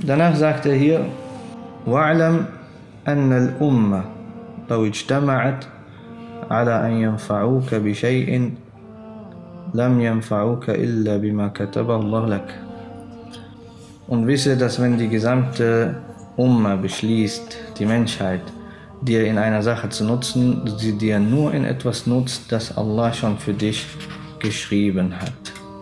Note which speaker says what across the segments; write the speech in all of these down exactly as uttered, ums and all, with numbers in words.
Speaker 1: Danach sagt er hier: وَاعْلَمْ أَنَّ الْأُمَّةَ لَوْ اجْتَمَعَتْ عَلَى أَنْ يَنْفَعُوكَ بِشَيْءٍ لَمْ يَنْفَعُوكَ إِلَّا بِمَا كَتَبَ اللَّهُ لَكَ. Und wisse, dass wenn die gesamte Umma beschließt, die Menschheit, dir in einer Sache zu nutzen, sie dir nur in etwas nutzt, das Allah schon für dich geschrieben hat.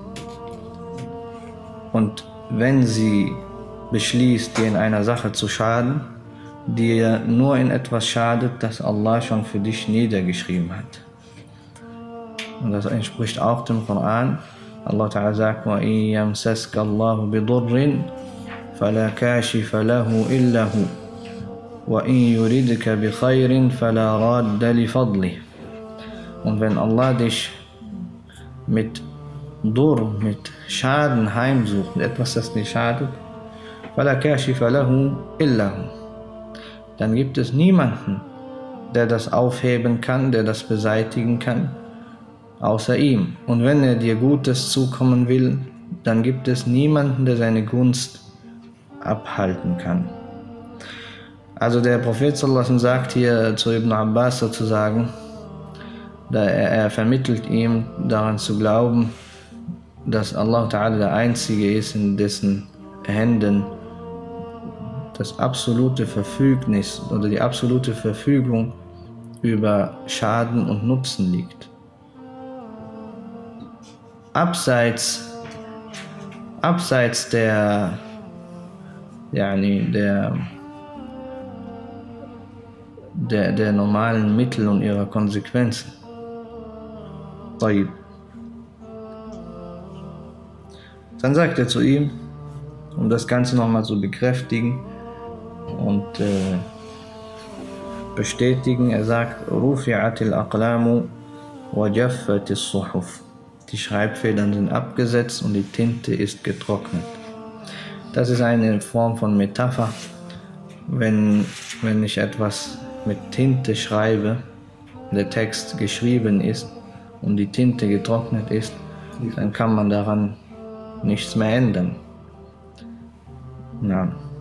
Speaker 1: Und wenn sie beschließt, dir in einer Sache zu schaden, dir nur in etwas schadet, das Allah schon für dich niedergeschrieben hat. Und das entspricht auch dem Koran. Allah Ta'ala sagt: وَإِن يَمْسَسْكَ اللَّهُ بِضُرٍّ فَلَا كَاشِفَ لَهُ إِلَّا هُوَ وَإِن يُرِدْكَ بِخَيْرٍ فَلَا رَادَّ لِفَضْلِهِ. Und wenn Allah dich mit Dur, mit Schaden heimsucht, mit etwas, das dir schadet, فَلَا كَاشِفَ لَهُ إِلَّا هُوَ, dann gibt es niemanden, der das aufheben kann, der das beseitigen kann, außer ihm. Und wenn er dir Gutes zukommen will, dann gibt es niemanden, der seine Gunst abhalten kann. Also der Prophet sallallahu alaihi wasallam sagt hier zu Ibn Abbas sozusagen, da er, er vermittelt ihm daran zu glauben, dass Allah Ta'ala der Einzige ist, in dessen Händen das absolute Verfügnis oder die absolute Verfügung über Schaden und Nutzen liegt. Abseits, abseits der, yani der, der, der normalen Mittel und ihrer Konsequenzen. Dann sagt er zu ihm, um das Ganze nochmal zu bekräftigen und äh, bestätigen, er sagt: Rufi'atil aqlamu wa jaffatis suhuf. Die Schreibfedern sind abgesetzt und die Tinte ist getrocknet. Das ist eine Form von Metapher. Wenn, wenn ich etwas mit Tinte schreibe, der Text geschrieben ist und die Tinte getrocknet ist, dann kann man daran nichts mehr ändern. Ja.